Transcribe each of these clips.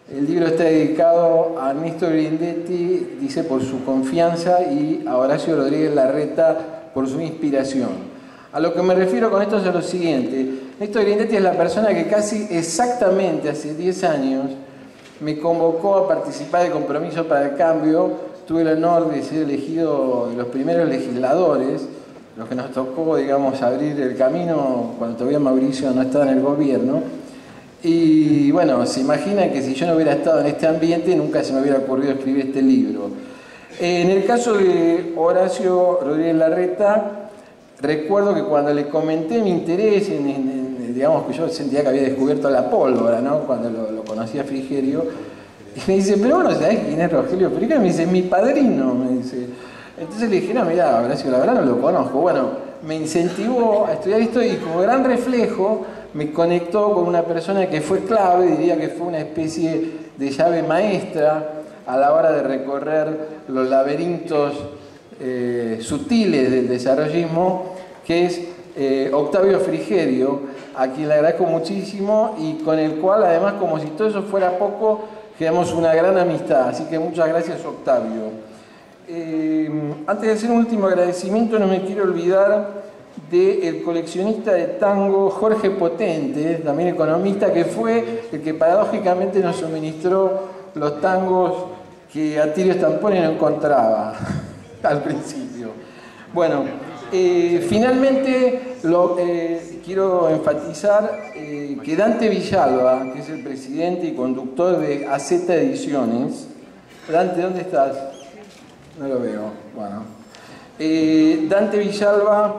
El libro está dedicado a Néstor Grindetti, dice, por su confianza, y a Horacio Rodríguez Larreta por su inspiración. A lo que me refiero con esto es a lo siguiente. Néstor Grindetti es la persona que casi exactamente hace 10 años me convocó a participar del Compromiso para el Cambio. Tuve el honor de ser elegido de los primeros legisladores, los que nos tocó, digamos, abrir el camino cuando todavía Mauricio no estaba en el gobierno. Y bueno, se imaginan que si yo no hubiera estado en este ambiente, nunca se me hubiera ocurrido escribir este libro. En el caso de Horacio Rodríguez Larreta, recuerdo que cuando le comenté mi interés, digamos que yo sentía que había descubierto la pólvora, ¿no? Cuando lo conocí a Frigerio, y me dice, pero bueno, ¿sabés quién es Rogelio Frigerio? Me dice, es mi padrino, me dice. Entonces le dije, no, mirá, Horacio, la verdad no lo conozco. Bueno, me incentivó a estudiar esto y como gran reflejo me conectó con una persona que fue clave, diría que fue una especie de llave maestra a la hora de recorrer los laberintos sutiles del desarrollismo, que es Octavio Frigerio, a quien le agradezco muchísimo y con el cual, además, como si todo eso fuera poco, creamos una gran amistad. Así que muchas gracias, Octavio. Antes de hacer un último agradecimiento, no me quiero olvidar del coleccionista de tango Jorge Potente, también economista, que fue el que paradójicamente nos suministró los tangos que Atilio Stamponi no encontraba al principio. Bueno, finalmente quiero enfatizar que Dante Villalba, que es el presidente y conductor de AZ Ediciones. Dante, ¿dónde estás? No lo veo. Bueno. Dante Villalba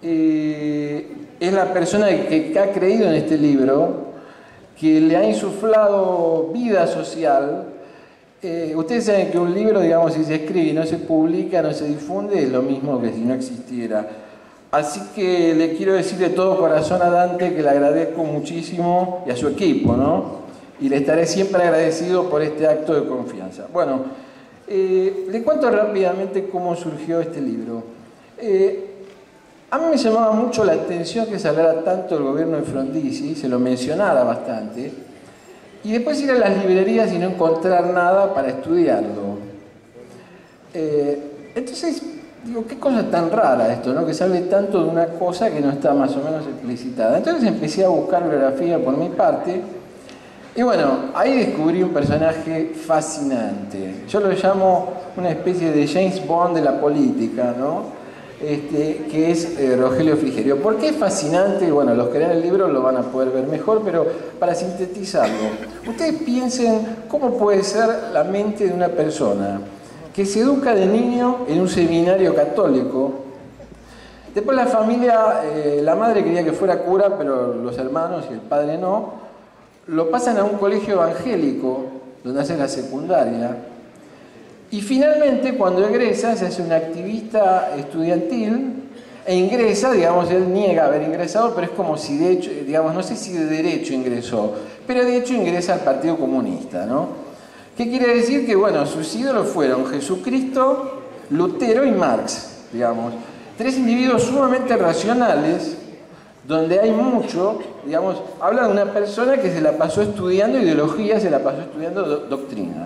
es la persona que ha creído en este libro, que le ha insuflado vida social. Ustedes saben que un libro, digamos, si se escribe y no se publica, no se difunde, es lo mismo que si no existiera. Así que le quiero decir de todo corazón a Dante que le agradezco muchísimo, y a su equipo, ¿no? Y le estaré siempre agradecido por este acto de confianza. Bueno, le cuento rápidamente cómo surgió este libro. A mí me llamaba mucho la atención que se hablara tanto del gobierno de Frondizi, se lo mencionara bastante, y después ir a las librerías y no encontrar nada para estudiarlo. Entonces, digo, qué cosa tan rara esto, ¿no? Que se hable tanto de una cosa que no está más o menos explicitada. Entonces empecé a buscar bibliografía por mi parte, y bueno, ahí descubrí un personaje fascinante. Yo lo llamo una especie de James Bond de la política, ¿no? Que es Rogelio Frigerio. ¿Por qué es fascinante? Bueno, los que lean el libro lo van a poder ver mejor, pero para sintetizarlo, ustedes piensen cómo puede ser la mente de una persona que se educa de niño en un seminario católico. Después la familia, la madre quería que fuera cura, pero los hermanos y el padre no. Lo pasan a un colegio evangélico, donde hace la secundaria. Y finalmente, cuando egresa, se hace un activista estudiantil e ingresa, digamos, él niega haber ingresado, pero es como si de hecho, digamos, no sé si de derecho ingresó, pero de hecho ingresa al Partido Comunista, ¿no? ¿Qué quiere decir? Que, bueno, sus ídolos fueron Jesucristo, Lutero y Marx, digamos. Tres individuos sumamente racionales, donde hay mucho, digamos, habla de una persona que se la pasó estudiando ideología, se la pasó estudiando doctrina.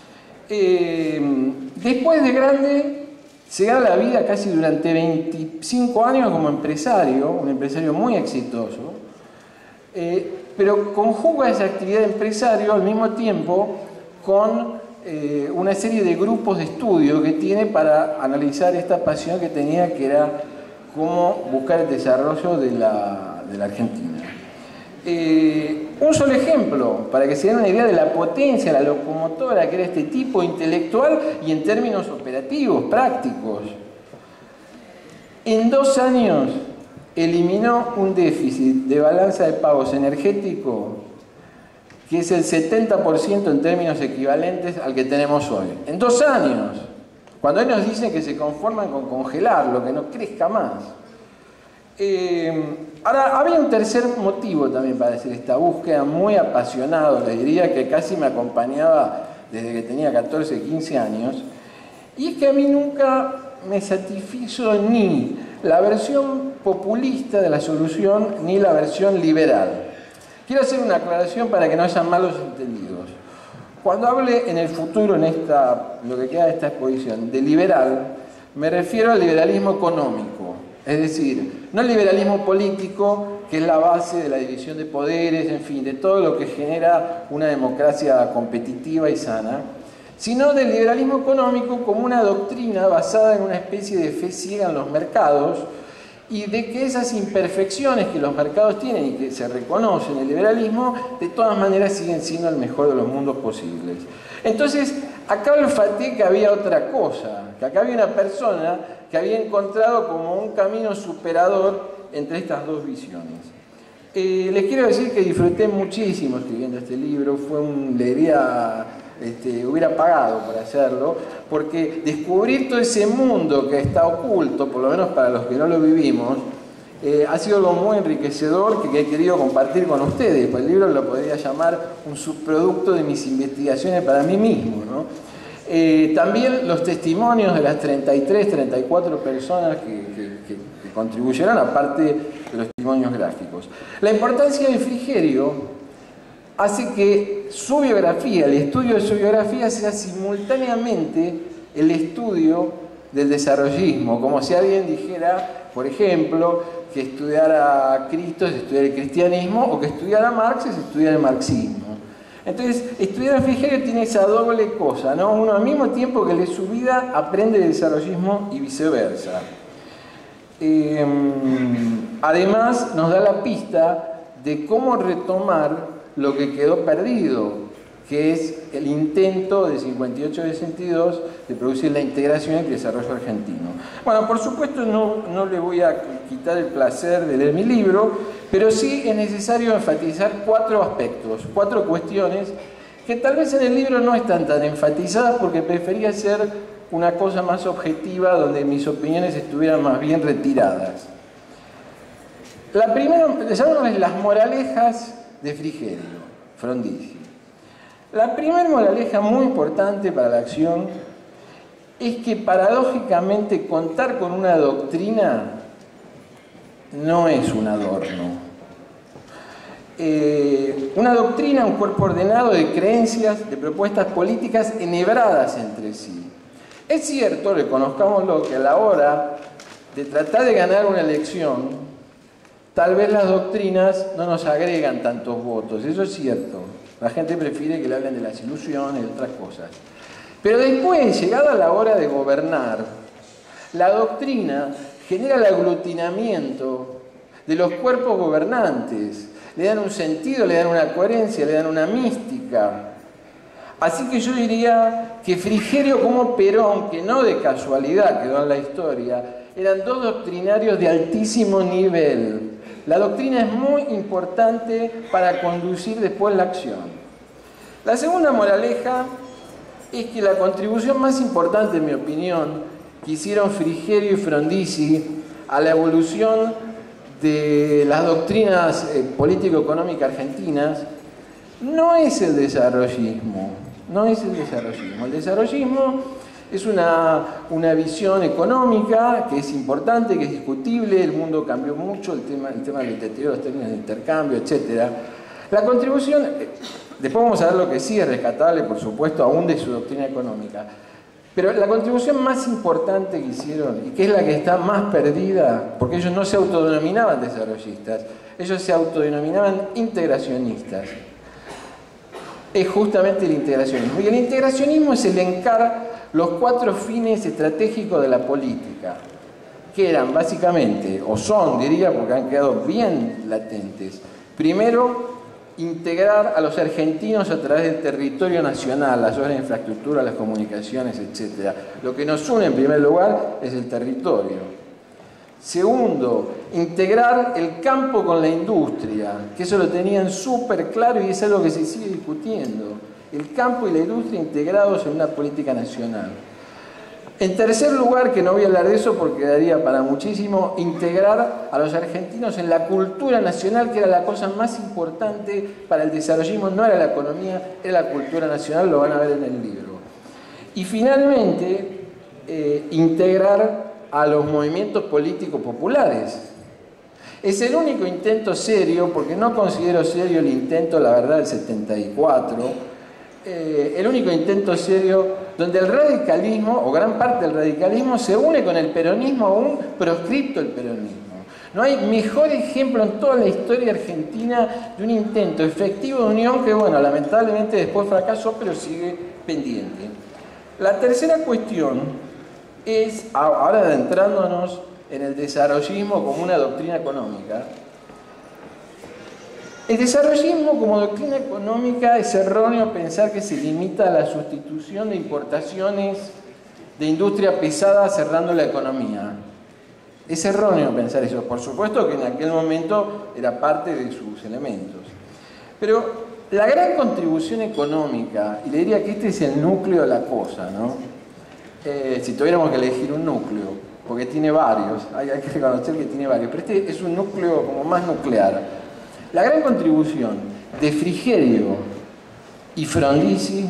Después de grande se gana la vida casi durante 25 años como empresario, un empresario muy exitoso, pero conjuga esa actividad de empresario al mismo tiempo con una serie de grupos de estudio que tiene para analizar esta pasión que tenía, que era cómo buscar el desarrollo de la Argentina. Un solo ejemplo, para que se den una idea de la potencia, la locomotora que era este tipo intelectual y en términos operativos, prácticos. En 2 años eliminó un déficit de balanza de pagos energético que es el 70% en términos equivalentes al que tenemos hoy. En 2 años, cuando hoy nos dicen que se conforman con congelarlo, que no crezca más. Ahora, había un tercer motivo también para hacer esta búsqueda, muy apasionado, le diría, que casi me acompañaba desde que tenía 14, 15 años, y es que a mí nunca me satisfizo ni la versión populista de la solución ni la versión liberal. Quiero hacer una aclaración para que no haya malos entendidos. Cuando hable en el futuro, en lo que queda de esta exposición, de liberal, me refiero al liberalismo económico, es decir, no el liberalismo político, que es la base de la división de poderes, en fin, de todo lo que genera una democracia competitiva y sana, sino del liberalismo económico como una doctrina basada en una especie de fe ciega en los mercados, y de que esas imperfecciones que los mercados tienen y que se reconocen en el liberalismo, de todas maneras siguen siendo el mejor de los mundos posibles. Entonces, acá olfateé que había otra cosa, que acá había una persona que había encontrado como un camino superador entre estas dos visiones. Les quiero decir que disfruté muchísimo escribiendo este libro, hubiera pagado por hacerlo, porque descubrir todo ese mundo que está oculto, por lo menos para los que no lo vivimos, ha sido algo muy enriquecedor que he querido compartir con ustedes. Pues el libro lo podría llamar un subproducto de mis investigaciones para mí mismo, ¿no? También los testimonios de las 33, 34 personas que contribuyeron, aparte de los testimonios gráficos. La importancia de Frigerio hace que su biografía, el estudio de su biografía, sea simultáneamente el estudio del desarrollismo, como si alguien dijera, por ejemplo, que estudiar a Cristo es estudiar el cristianismo, o que estudiar a Marx es estudiar el marxismo. Entonces, estudiar a Frigerio tiene esa doble cosa, ¿no? Uno al mismo tiempo que lee su vida, aprende el desarrollismo y viceversa. Además, nos da la pista de cómo retomar lo que quedó perdido, que es el intento de 58-62 de producir la integración y el desarrollo argentino. Bueno, por supuesto no le voy a quitar el placer de leer mi libro, pero sí es necesario enfatizar 4 aspectos, 4 cuestiones que tal vez en el libro no están tan enfatizadas porque prefería hacer una cosa más objetiva donde mis opiniones estuvieran más bien retiradas. La primera, llamémosles las moralejas de Frigerio, Frondizi. La primera moraleja muy importante para la acción es que paradójicamente contar con una doctrina no es un adorno. Una doctrina, un cuerpo ordenado de creencias, de propuestas políticas enhebradas entre sí. Es cierto, reconozcámoslo, que a la hora de tratar de ganar una elección, tal vez las doctrinas no nos agregan tantos votos, eso es cierto. La gente prefiere que le hablen de las ilusiones y otras cosas. Pero después, llegada la hora de gobernar, la doctrina genera el aglutinamiento de los cuerpos gobernantes. Le dan un sentido, le dan una coherencia, le dan una mística. Así que yo diría que Frigerio como Perón, que no de casualidad quedó en la historia, eran dos doctrinarios de altísimo nivel. La doctrina es muy importante para conducir después la acción. La segunda moraleja es que la contribución más importante, en mi opinión, que hicieron Frigerio y Frondizi a la evolución de las doctrinas político-económicas argentinas no es el desarrollismo. No es el desarrollismo. El desarrollismo es una visión económica que es importante, que es discutible, el mundo cambió mucho, el tema del deterioro, los términos de intercambio, etc. La contribución, después vamos a ver lo que sí es rescatable, por supuesto, aún de su doctrina económica, pero la contribución más importante que hicieron, y que es la que está más perdida, porque ellos no se autodenominaban desarrollistas, ellos se autodenominaban integracionistas, es justamente el integracionismo. Y el integracionismo es elencar los 4 fines estratégicos de la política, que eran básicamente, o son, diría, porque han quedado bien latentes. Primero, integrar a los argentinos a través del territorio nacional, las obras de infraestructura, las comunicaciones, etc. Lo que nos une en primer lugar es el territorio. Segundo, integrar el campo con la industria, que eso lo tenían súper claro y es algo que se sigue discutiendo. El campo y la industria integrados en una política nacional. En tercer lugar, que no voy a hablar de eso porque daría para muchísimo, integrar a los argentinos en la cultura nacional, que era la cosa más importante para el desarrollismo, no era la economía, era la cultura nacional, lo van a ver en el libro. Y finalmente, integrar a los movimientos políticos populares. Es el único intento serio, porque no considero serio el intento, la verdad, del 74, el único intento serio donde el radicalismo, o gran parte del radicalismo, se une con el peronismo, aún proscripto el peronismo. No hay mejor ejemplo en toda la historia argentina de un intento efectivo de unión que, bueno, lamentablemente después fracasó, pero sigue pendiente. La tercera cuestión es, ahora adentrándonos en el desarrollismo como una doctrina económica. El desarrollismo como doctrina económica es erróneo pensar que se limita a la sustitución de importaciones de industria pesada cerrando la economía. Es erróneo pensar eso. Por supuesto que en aquel momento era parte de sus elementos. Pero la gran contribución económica, y le diría que este es el núcleo de la cosa, ¿no? Si tuviéramos que elegir un núcleo, porque tiene varios, hay que reconocer que tiene varios, pero este es un núcleo como más nuclear. La gran contribución de Frigerio y Frondizi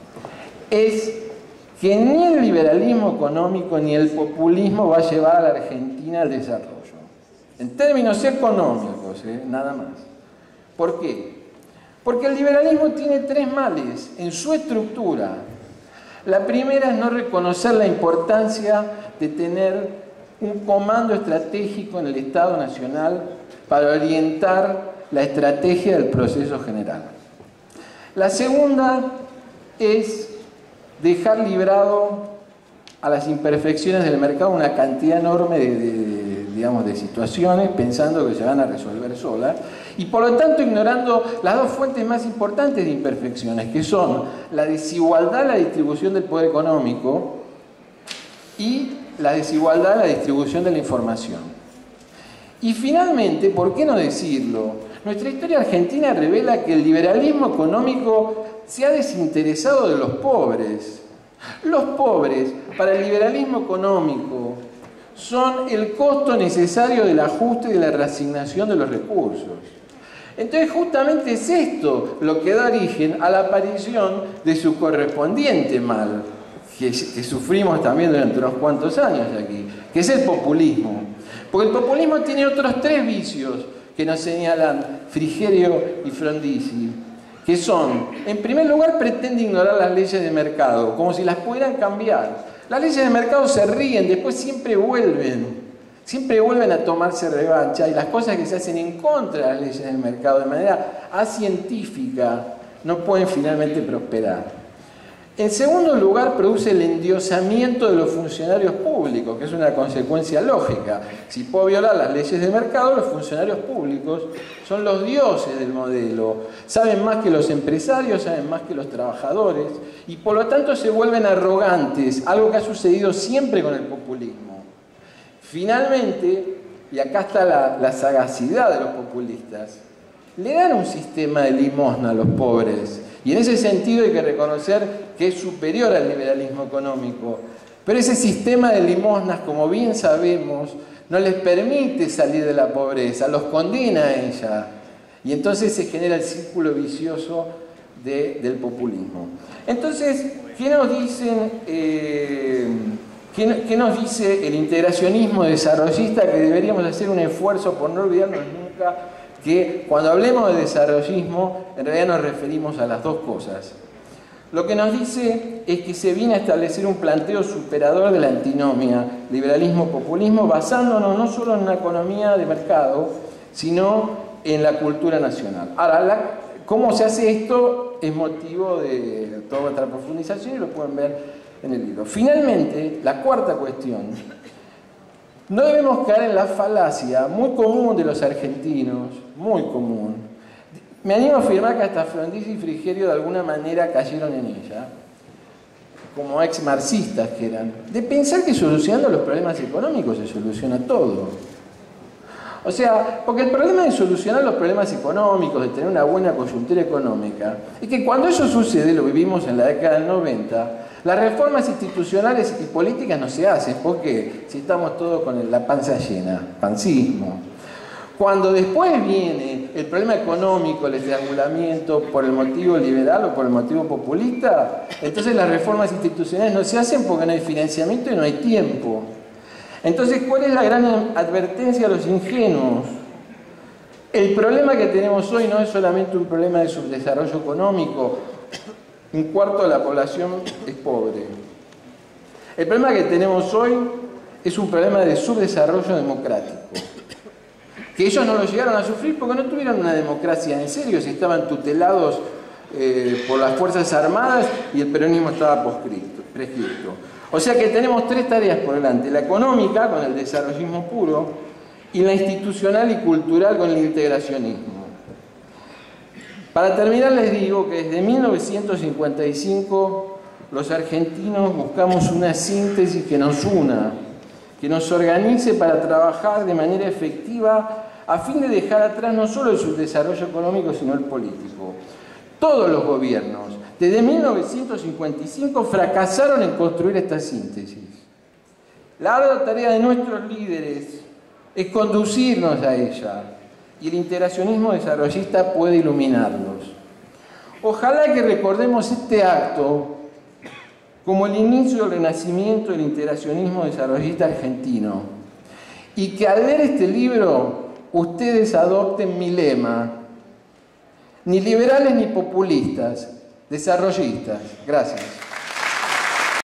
es que ni el liberalismo económico ni el populismo va a llevar a la Argentina al desarrollo. En términos económicos, nada más. ¿Por qué? Porque el liberalismo tiene tres males en su estructura. La primera es no reconocer la importancia de tener un comando estratégico en el Estado Nacional para orientar la estrategia del proceso general. La segunda es dejar librado a las imperfecciones del mercado una cantidad enorme de situaciones, pensando que se van a resolver solas, y por lo tanto ignorando las dos fuentes más importantes de imperfecciones, que son la desigualdad en la distribución del poder económico y la desigualdad en la distribución de la información. Y finalmente, ¿por qué no decirlo? Nuestra historia argentina revela que el liberalismo económico se ha desinteresado de los pobres. Los pobres, para el liberalismo económico, son el costo necesario del ajuste y de la reasignación de los recursos. Entonces, justamente es esto lo que da origen a la aparición de su correspondiente mal, que sufrimos también durante unos cuantos años aquí, que es el populismo. Porque el populismo tiene otros tres vicios que nos señalan Frigerio y Frondizi, que son, en primer lugar, pretende ignorar las leyes de mercado, como si las pudieran cambiar. Las leyes de mercado se ríen, después siempre vuelven a tomarse revancha, y las cosas que se hacen en contra de las leyes del mercado de manera acientífica no pueden finalmente prosperar. En segundo lugar, produce el endiosamiento de los funcionarios públicos, que es una consecuencia lógica. Si puedo violar las leyes del mercado, los funcionarios públicos son los dioses del modelo. Saben más que los empresarios, saben más que los trabajadores, y por lo tanto se vuelven arrogantes, algo que ha sucedido siempre con el populismo. Finalmente, y acá está la sagacidad de los populistas, le dan un sistema de limosna a los pobres. Y en ese sentido hay que reconocer que es superior al liberalismo económico. Pero ese sistema de limosnas, como bien sabemos, no les permite salir de la pobreza, los condena a ella. Y entonces se genera el círculo vicioso del populismo. Entonces, ¿qué nos dice el integracionismo desarrollista? Que deberíamos hacer un esfuerzo por no olvidarnos nunca que cuando hablemos de desarrollismo, en realidad nos referimos a las dos cosas. Lo que nos dice es que se viene a establecer un planteo superador de la antinomia liberalismo-populismo, basándonos no solo en una economía de mercado, sino en la cultura nacional. Ahora, ¿cómo se hace esto? Es motivo de toda nuestra profundización y lo pueden ver en el libro. Finalmente, la cuarta cuestión. No debemos caer en la falacia muy común de los argentinos, muy común. Me animo a afirmar que hasta Frondizi y Frigerio de alguna manera cayeron en ella, como ex-marxistas que eran, de pensar que solucionando los problemas económicos se soluciona todo. O sea, porque el problema de solucionar los problemas económicos, de tener una buena coyuntura económica, es que cuando eso sucede, lo vivimos en la década del 90, las reformas institucionales y políticas no se hacen. ¿Por qué? Si estamos todos con la panza llena, pancismo. Cuando después viene el problema económico, el estrangulamiento por el motivo liberal o por el motivo populista, entonces las reformas institucionales no se hacen porque no hay financiamiento y no hay tiempo. Entonces, ¿cuál es la gran advertencia a los ingenuos? El problema que tenemos hoy no es solamente un problema de subdesarrollo económico un cuarto de la población es pobre. El problema que tenemos hoy es un problema de subdesarrollo democrático, que ellos no lo llegaron a sufrir porque no tuvieron una democracia en serio, si estaban tutelados por las Fuerzas Armadas y el peronismo estaba prescripto. O sea que tenemos tres tareas por delante: la económica, con el desarrollismo puro, y la institucional y cultural, con el integracionismo. Para terminar, les digo que desde 1955 los argentinos buscamos una síntesis que nos una, que nos organice para trabajar de manera efectiva a fin de dejar atrás no solo el subdesarrollo económico, sino el político. Todos los gobiernos, desde 1955, fracasaron en construir esta síntesis. La ardua tarea de nuestros líderes es conducirnos a ella, y el integracionismo desarrollista puede iluminarlos. Ojalá que recordemos este acto como el inicio del renacimiento del integracionismo desarrollista argentino, y que al leer este libro ustedes adopten mi lema: ni liberales ni populistas, desarrollistas. Gracias.